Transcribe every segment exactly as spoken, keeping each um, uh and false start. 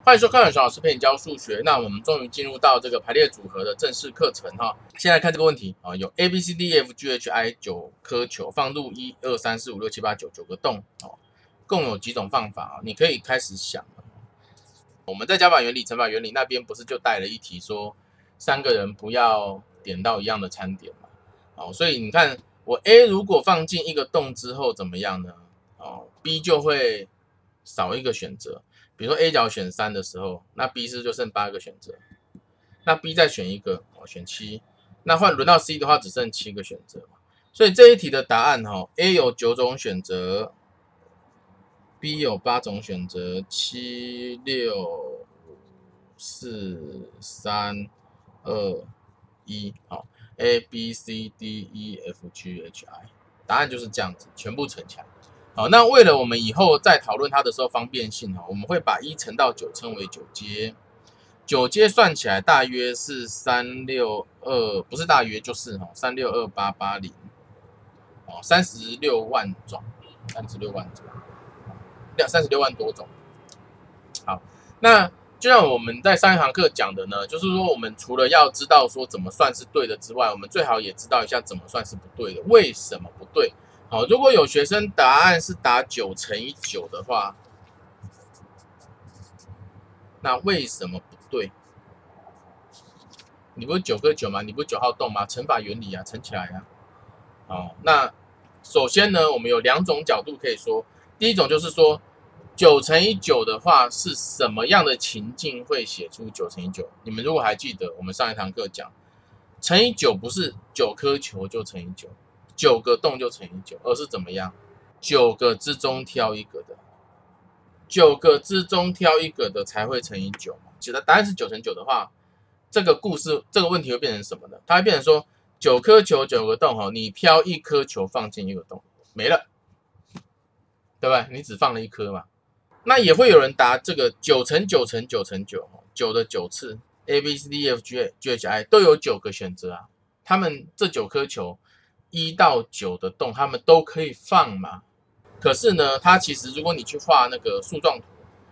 欢迎收看小老师陪你教数学。那我们终于进入到这个排列组合的正式课程哈。先来看这个问题啊，有 A B C D E F G H I 九颗球放入一二三四五六七八九九个洞哦，共有几种方法啊？你可以开始想。我们在加法原理、乘法原理那边不是就带了一题说三个人不要点到一样的餐点嘛？哦，所以你看我 A 如果放进一个洞之后怎么样呢？哦 ，B 就会少一个选择。比如说 A 角选三的时候，那 B 是就剩八个选择，那 B 再选一个，哦，选七，那换轮到 C 的话只剩七个选择，所以这一题的答案哈 ，A 有九种选择 ，B 有八种选择，七六四三二一，好 ，A B C D E F G H I， 答案就是这样子，全部乘起来。好，那为了我们以后在讨论它的时候方便性，我们会把一乘到九称为九阶，九阶算起来大约是三六二，不是大约就是三六二八八零，哦，三十六万种，三十六万种，三十六万多种。好，那就像我们在上一堂课讲的呢，就是说我们除了要知道说怎么算是对的之外，我们最好也知道一下怎么算是不对的，为什么不对？好，如果有学生答案是打九乘以九的话，那为什么不对？你不是九颗九吗？你不是九号洞吗？乘法原理啊，乘起来啊。好，那首先呢，我们有两种角度可以说。第一种就是说，九乘以九的话是什么样的情境会写出九乘以九？你们如果还记得，我们上一堂课讲，乘以九不是九颗球就乘以九。九个洞就乘以九，而是怎么样？九个之中挑一个的，九个之中挑一个的才会乘以九嘛。其实答案是九乘九的话，这个故事这个问题会变成什么呢？它会变成说九颗球九个洞哈，你挑一颗球放进一个洞，没了，对吧？你只放了一颗嘛。那也会有人答这个九乘九乘九乘九，九的九次 A B C D E F G H I 都有九个选择啊，他们这九颗球。一到九的洞，他们都可以放嘛。可是呢，它其实如果你去画那个树状图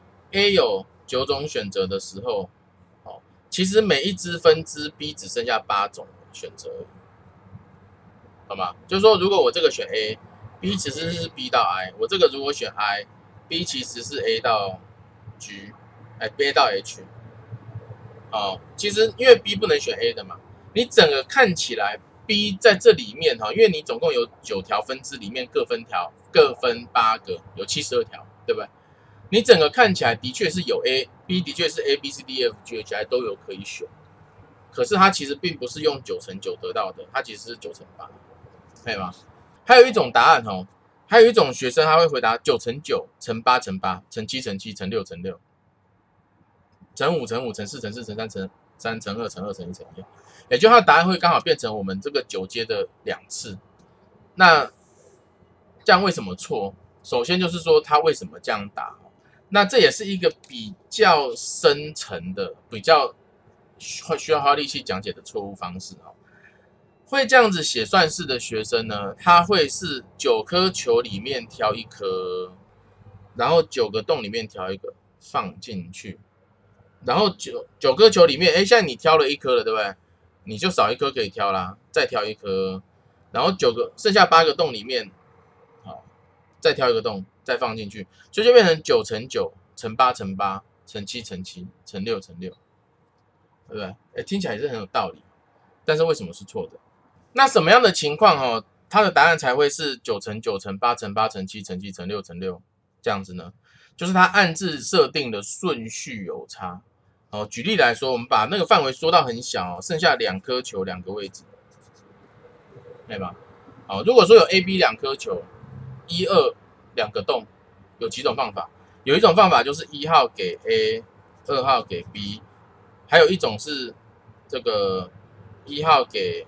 ，A 有九种选择的时候，哦，其实每一支分支 B 只剩下八种选择，好吗？就是说，如果我这个选 A，B 其实是 B 到 I， 我这个如果选 I，B 其实是 A 到 G， 哎 ，B 到 H， 哦，其实因为 B 不能选 A 的嘛，你整个看起来。B 在这里面哈，因为你总共有九条分支，里面各分条各分八个，有七十二条，对不对？你整个看起来的确是有 A，B 的确是 A、B、C、D、F、G、H、I 都有可以选，可是它其实并不是用九乘九得到的，它其实是九乘八，可以吗？还有一种答案哈，还有一种学生他会回答九乘九乘八乘八乘七乘七乘六乘六乘五乘五乘四乘四乘三乘三乘二乘二乘一乘一。也就它的答案会刚好变成我们这个九阶的两次，那这样为什么错？首先就是说它为什么这样答，那这也是一个比较深层的、比较需要花力气讲解的错误方式哦。会这样子写算式的学生呢，他会是九颗球里面挑一颗，然后九个洞里面挑一个放进去，然后九九颗球里面，哎，现在你挑了一颗了，对不对？你就少一颗可以挑啦，再挑一颗，然后九个剩下八个洞里面，好，再挑一个洞，再放进去，所以就变成九乘九乘八乘八乘七乘七乘六乘六，对不对？哎，听起来也是很有道理，但是为什么是错的？那什么样的情况哦，它的答案才会是九乘九乘八乘八乘七乘七乘六乘六这样子呢？就是它暗自设定的顺序有差。哦，举例来说，我们把那个范围缩到很小，剩下两颗球两个位置，对吧？好，如果说有 A、B 两颗球，一二两个洞，有几种方法？有一种方法就是一号给 A， 二号给 B， 还有一种是这个一号给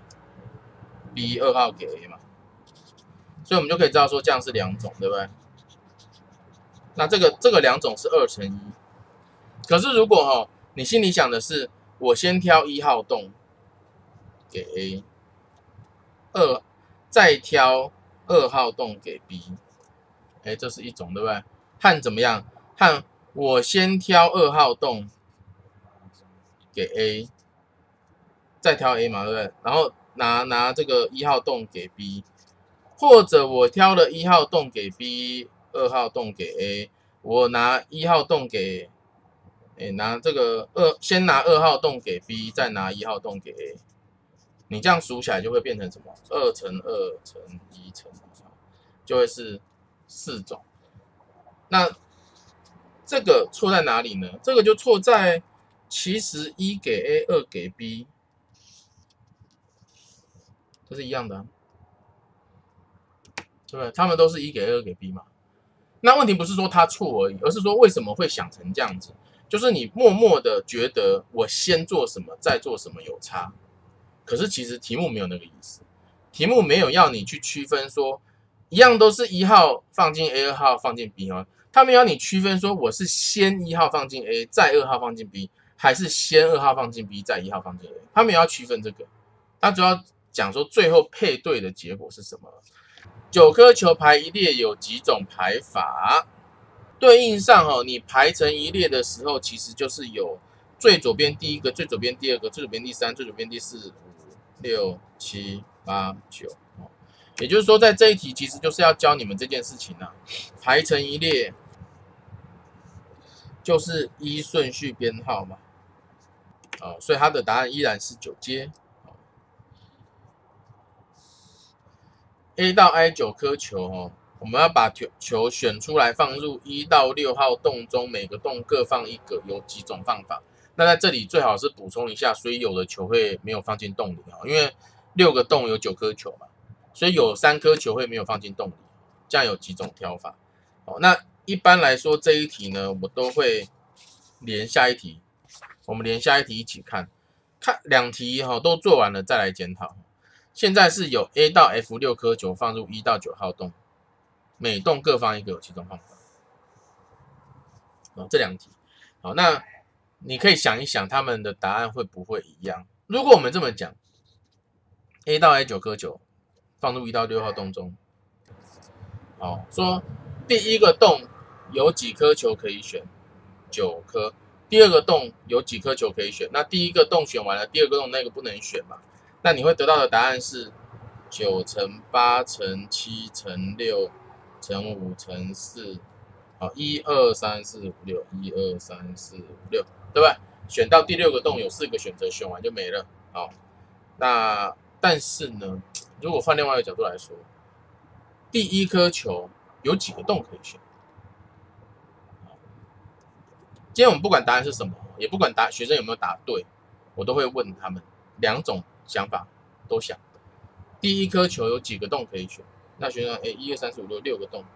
B， 二号给 A 嘛。所以我们就可以知道说这样是两种，对不对？那这个这个两种是二乘一，可是如果哈、哦。你心里想的是，我先挑一号洞给 A， 二再挑二号洞给 B， 哎，这是一种，对不对？和怎么样？和我先挑二号洞给 A， 再挑 A 嘛，对不对？然后拿拿这个一号洞给 B， 或者我挑了一号洞给 B， 二号洞给 A， 我拿一号洞给，哎，拿这个二，先拿二号洞给 B， 再拿一号洞给 A。你这样数起来就会变成什么？二乘二乘一乘，就会是四种。那这个错在哪里呢？这个就错在其实一给 A， 二给 B， 这是一样的、啊，对不对？他们都是一给 A， 二给 B 嘛。那问题不是说他错而已，而是说为什么会想成这样子？就是你默默的觉得我先做什么，再做什么有差。可是其实题目没有那个意思，题目没有要你去区分说，一样都是一号放进 A， 二号放进 B 哦，他们要你区分说我是先一号放进 A， 再二号放进 B， 还是先二号放进 B， 再一号放进 A， 他们要区分这个。他主要讲说最后配对的结果是什么。九颗球排一列有几种排法？对应上哦，你排成一列的时候，其实就是有最左边第一个，最左边第二个，最左边第三，最左边第四，五、六、七、八、九。也就是说，在这一题其实就是要教你们这件事情啊，排成一列就是依顺序编号嘛，哦，所以它的答案依然是九阶。A 到 I 九颗球哦，我们要把球选出来，放入一到六号洞中，每个洞各放一个，有几种放法？那在这里最好是补充一下，所以有的球会没有放进洞里啊，因为六个洞有九颗球嘛，所以有三颗球会没有放进洞里，这样有几种挑法。哦，那一般来说这一题呢，我都会连下一题，我们连下一题一起看，看两题哈都做完了再来检讨。现在是有 A 到 F 六颗球放入一到九号洞，每洞各放一个，有几种方法。哦，这两题，好，那你可以想一想，他们的答案会不会一样？如果我们这么讲 ，A 到 I 九颗球放入一到六号洞中，好，说第一个洞有几颗球可以选？九颗。第二个洞有几颗球可以选？那第一个洞选完了，第二个洞那个不能选嘛？那你会得到的答案是九乘八乘七乘六乘五乘四，好，一二三四五六，一二三四五六，对不对？选到第六个洞有四个选择，选完就没了。好，那但是呢，如果换另外一个角度来说，第一颗球有几个洞可以选？今天我们不管答案是什么，也不管答学生有没有答对，我都会问他们两种想法都想。第一颗球有几个洞可以选？那学生，哎，一二三四五六，六个洞，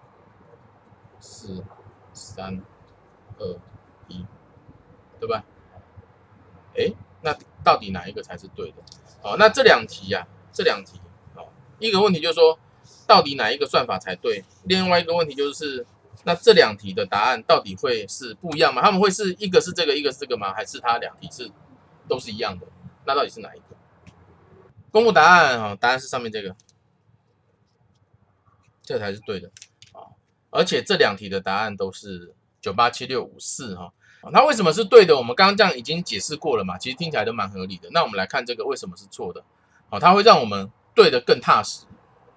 四、三、二、一，对吧？哎，那到底哪一个才是对的？好，那这两题呀、啊，这两题，好，一个问题就是说，到底哪一个算法才对？另外一个问题就是，那这两题的答案到底会是不一样吗？他们会是一个是这个，一个是这个吗？还是它两题是都是一样的？那到底是哪一个？公布答案哈，答案是上面这个，这才是对的啊！而且这两题的答案都是九八七六五四哈。那为什么是对的？我们刚刚这样已经解释过了嘛，其实听起来都蛮合理的。那我们来看这个为什么是错的？好，它会让我们对的更踏实。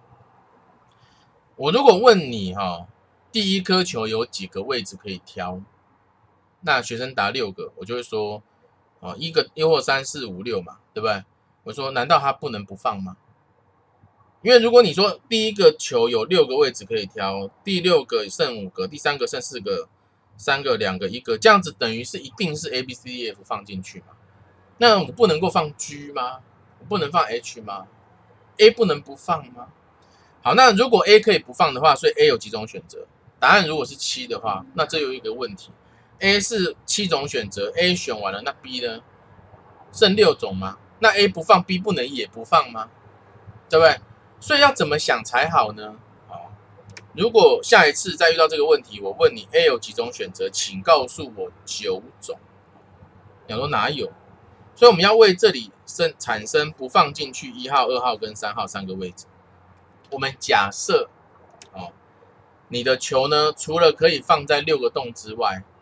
我如果问你哈，第一颗球有几个位置可以挑？那学生答六个，我就会说，啊，一个一或三四五六嘛，对不对？我说，难道他不能不放吗？因为如果你说第一个球有六个位置可以挑，第六个剩五个，第三个剩四个，三个、两个、一个，这样子等于是一定是 A、B、C、D、F 放进去嘛？那我不能够放 G 吗？我不能放 H 吗 ？A 不能不放吗？好，那如果 A 可以不放的话，所以 A 有几种选择？答案如果是七的话，那这有一个问题 ，A 是七种选择 ，A 选完了，那 B 呢？剩六种吗？那 A 不放 ，B 不能也不放吗？对不对？所以要怎么想才好呢？好，如果下一次再遇到这个问题，我问你 A 有几种选择，请告诉我九种。你说哪有？所以我们要为这里生产生不放进去一号、二号跟三号三个位置。我们假设，哦，你的球呢，除了可以放在六个洞之外，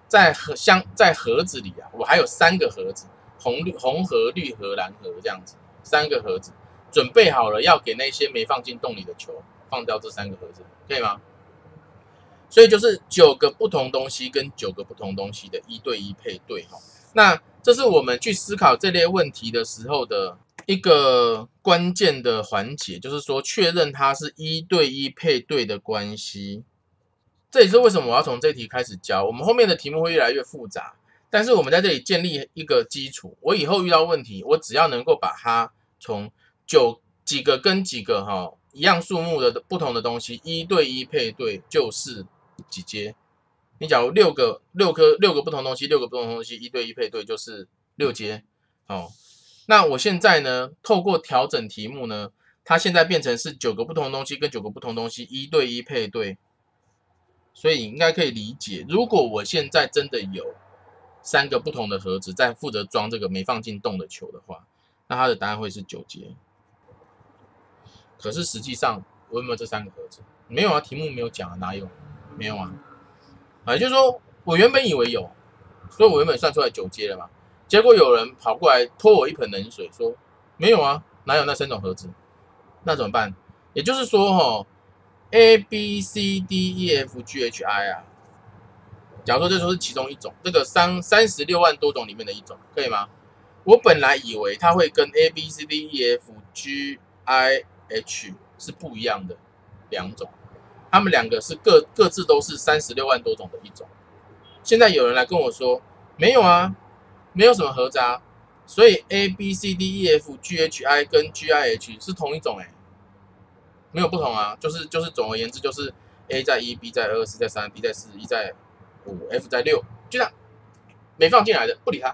在盒箱在盒子里啊，我还有三个盒子，红绿红盒、绿盒、蓝盒这样子，三个盒子准备好了，要给那些没放进洞里的球放掉这三个盒子，可以吗？所以就是九个不同东西跟九个不同东西的一对一配对哈。那这是我们去思考这类问题的时候的一个关键的环节，就是说确认它是一对一配对的关系。这也是为什么我要从这题开始教。我们后面的题目会越来越复杂，但是我们在这里建立一个基础。我以后遇到问题，我只要能够把它从九几个跟几个哈一样数目的不同的东西一对一配对，就是几阶？你假如六个六颗六个不同东西，六个不同东西一对一配对，就是六阶。哦，那我现在呢，透过调整题目呢，它现在变成是九个不同东西跟九个不同东西一对一配对，所以应该可以理解。如果我现在真的有三个不同的盒子在负责装这个没放进洞的球的话，那它的答案会是九阶。可是实际上我有没有这三个盒子？没有啊，题目没有讲啊，哪有？没有啊。啊，也就是说，我原本以为有，所以我原本算出来九阶了嘛。结果有人跑过来拖我一盆冷水，说没有啊，哪有那三种盒子？那怎么办？也就是说，哈 ，A B C D E F G H I 啊，假如说这就是其中一种，这个三三十六万多种里面的一种，可以吗？我本来以为它会跟 A B C D E F G I H 是不一样的两种。他们两个是各各自都是三十六万多种的一种。现在有人来跟我说，没有啊，没有什么盒子啊，所以 A B C D E F G H I 跟 G I H 是同一种哎、欸，没有不同啊，就是就是总而言之就是 A 在一 ，B 在二，C 在三 ，D 在四，E 在五 ，F 在六，就这样，没放进来的不理它。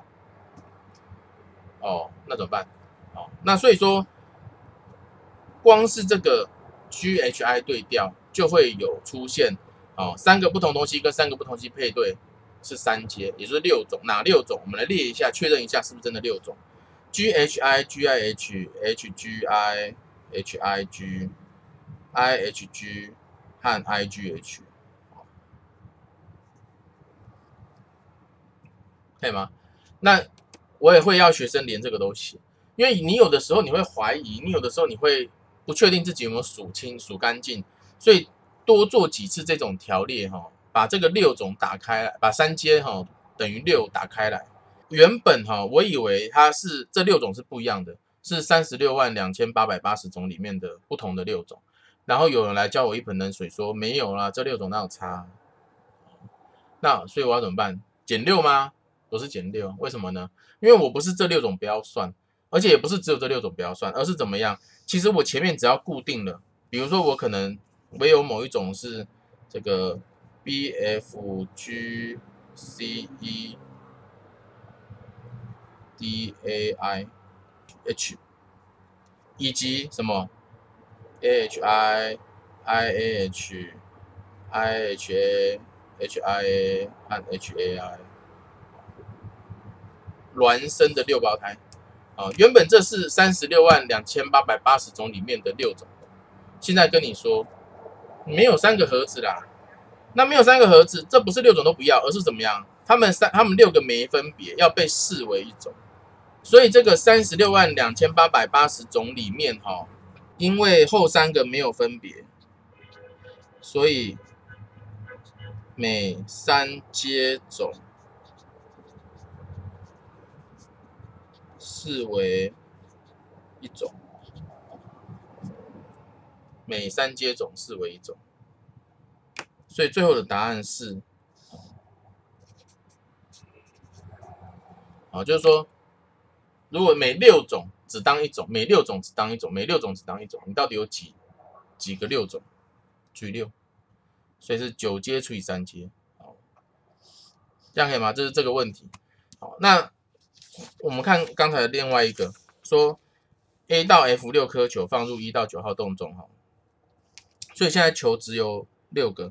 哦，那怎么办？哦，那所以说，光是这个 G H I 对调。就会有出现哦，三个不同东西跟三个不同东西配对是三阶，也就是六种。哪六种？我们来列一下，确认一下是不是真的六种。G H I、G I H、H G I、H I G、I H G 和 I G H， 可以吗？那我也会要学生连这个都写，因为你有的时候你会怀疑，你有的时候你会不确定自己有没有数清、数干净。所以多做几次这种条列哈，把这个六种打开来，把三阶哈等于六打开来。原本哈我以为它是这六种是不一样的，是三十六万两千八百八十种里面的不同的六种。然后有人来浇我一盆冷水说没有啦，这六种哪有差？那所以我要怎么办？减六吗？不是减六，为什么呢？因为我不是这六种不要算，而且也不是只有这六种不要算，而是怎么样？其实我前面只要固定了，比如说我可能唯有某一种是这个 B F G C E D A I H 以及什么 A H I I A H I H A H I A 和 H A I 孪生的六胞胎啊，原本这是三十六万两千八百八十种里面的六种，现在跟你说没有三个盒子啦。那没有三个盒子，这不是六种都不要，而是怎么样？他们三他们六个没分别，要被视为一种。所以这个三十六万两千八百八十种里面哈，因为后三个没有分别，所以每三阶种视为一种，每三阶种视为一种。所以最后的答案是，啊，就是说，如果每六种只当一种，每六种只当一种，每六种只当一种，你到底有几几个六种？除以六，所以是九阶除以三阶，好，这样可以吗？这是这个问题。好，那我们看刚才的另外一个，说 A 到 F 六颗球放入一到九号洞中，哈，所以现在球只有六个。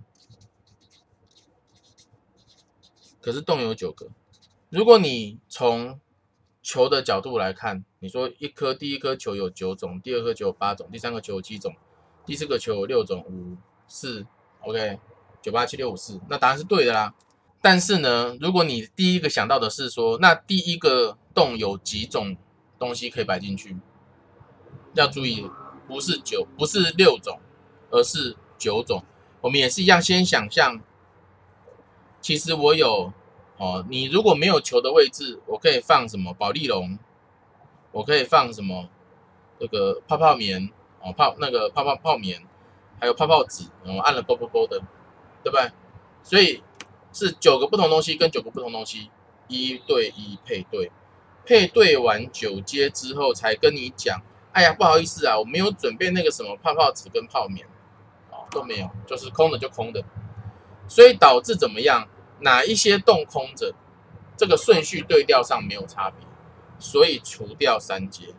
可是洞有九个，如果你从球的角度来看，你说一颗第一颗球有九种，第二颗球有八种，第三个球有七种，第四个球有六种，五四 ，OK， 九八七六五四，那答案是对的啦。 但是呢，如果你第一个想到的是说，那第一个洞有几种东西可以摆进去，要注意，不是九，不是六种，而是九种。我们也是一样，先想象，其实我有哦，你如果没有球的位置，我可以放什么保丽龙，我可以放什么这个泡泡棉哦，泡那个泡泡泡棉，还有泡泡纸，哦，按了啵啵啵的，对不对？所以是九个不同东西跟九个不同东西一对一配对，配对完九阶之后才跟你讲，哎呀，不好意思啊，我没有准备那个什么泡泡纸跟泡棉，哦，都没有，就是空的就空的，所以导致怎么样？哪一些洞空着，这个顺序对调上没有差别，所以除掉三阶。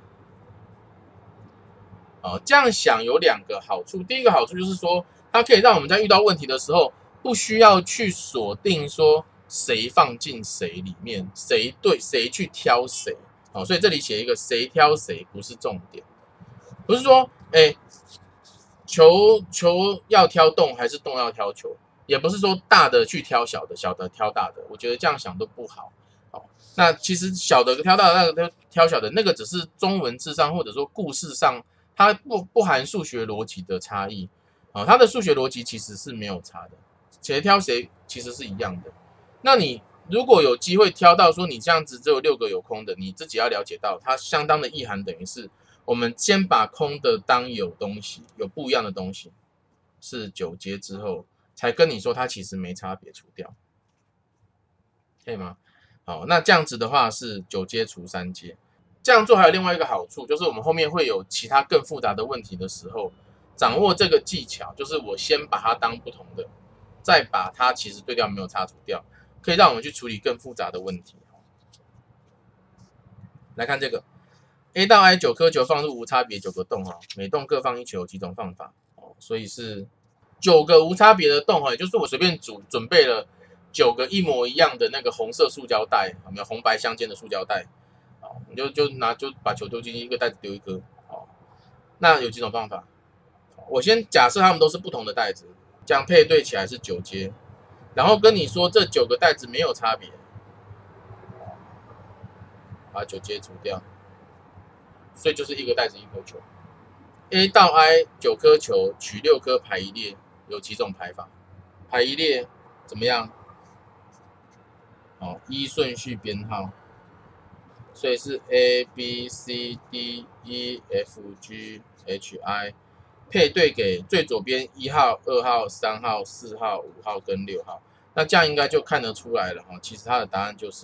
哦，这样想有两个好处，第一个好处就是说，它可以让我们在遇到问题的时候，不需要去锁定说谁放进谁里面，谁对谁去挑谁。哦，所以这里写一个谁挑谁不是重点，不是说哎球球要挑洞还是洞要挑球，也不是说大的去挑小的，小的挑大的，我觉得这样想都不好。好，那其实小的挑大的，那个挑小的，那个只是中文字上或者说故事上，它不不含数学逻辑的差异。啊，它的数学逻辑其实是没有差的，谁挑谁其实是一样的。那你如果有机会挑到说你这样子只有六个有空的，你自己要了解到它相当的意涵，等于是我们先把空的当有东西，有不一样的东西，是九阶之后才跟你说它其实没差别，除掉，可以吗？好，那这样子的话是九阶除三阶，这样做还有另外一个好处，就是我们后面会有其他更复杂的问题的时候，掌握这个技巧，就是我先把它当不同的，再把它其实对调没有差除掉，可以让我们去处理更复杂的问题。来看这个 A 到 I 九颗球放入无差别九个洞，每洞各放一球，有几种放法，所以是九个无差别的洞，也就是我随便组准备了九个一模一样的那个红色塑胶袋，有没有红白相间的塑胶袋？你就就拿就把球丢进一个袋子丢一颗，那有几种方法？我先假设它们都是不同的袋子，这样配对起来是九阶，然后跟你说这九个袋子没有差别，把九阶除掉，所以就是一个袋子一颗球。A 到 I 九颗球，取六颗排一列，有几种排法？排一列怎么样？哦，依顺序编号，所以是 A B C D E F G H I。配对给最左边一号、二号、三号、四号、五号跟六号，那这样应该就看得出来了哈。其实它的答案就是，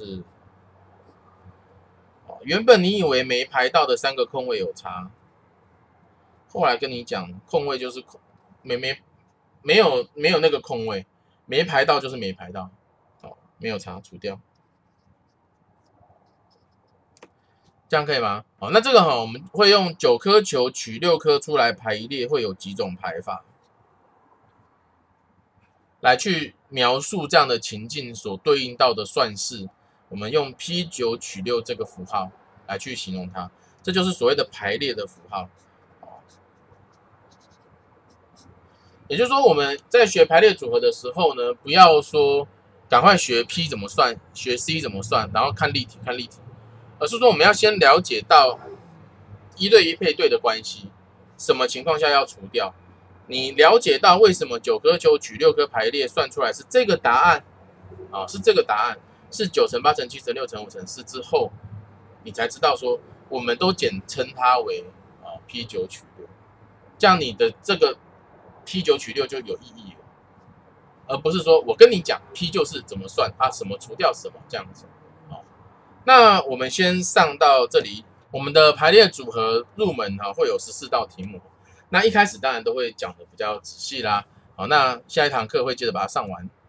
哦，原本你以为没排到的三个空位有差，后来跟你讲空位就是空，没没没有没有那个空位，没排到就是没排到，哦，没有差，除掉。这样可以吗？好，那这个哈，我们会用九颗球取六颗出来排一列，会有几种排法，来去描述这样的情境所对应到的算式。我们用 P 九 取六这个符号来去形容它，这就是所谓的排列的符号。也就是说，我们在学排列组合的时候呢，不要说赶快学 P 怎么算，学 C 怎么算，然后看立体看立体。而是说，我们要先了解到一对一配对的关系，什么情况下要除掉？你了解到为什么九颗球取六颗排列算出来是这个答案啊，是这个答案，是九乘八乘七乘六乘五乘四之后，你才知道说，我们都简称它为啊 P 九 取六，这样你的这个 P 九 取六就有意义了，而不是说我跟你讲 P 就是怎么算啊，什么除掉什么这样子。那我们先上到这里，我们的排列组合入门哈会有十四道题目。那一开始当然都会讲的比较仔细啦，好，那下一堂课会接着把它上完。